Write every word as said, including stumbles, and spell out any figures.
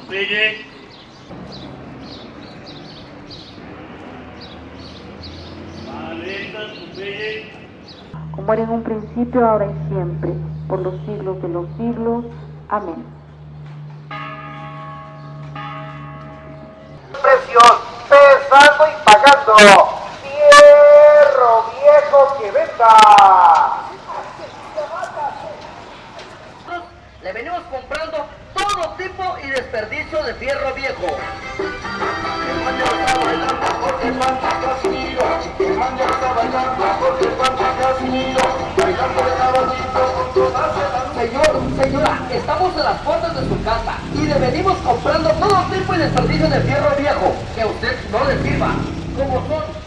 Popeye. Maletas, Popeye. Como era en un principio, ahora y siempre, por los siglos de los siglos. Amén. Precios, pesando y pagando. Fierro viejo que venda. Le venimos comprando todo tipo y desperdicio de fierro viejo. El man ya está bailando porque el man ya casi mío. El man ya está bailando porque el man ya casi mío. Bailando de caballito con todas las... Señor, señora, estamos en las puertas de su casa y le venimos comprando todo tipo y desperdicio de fierro viejo que a usted no le sirva, como son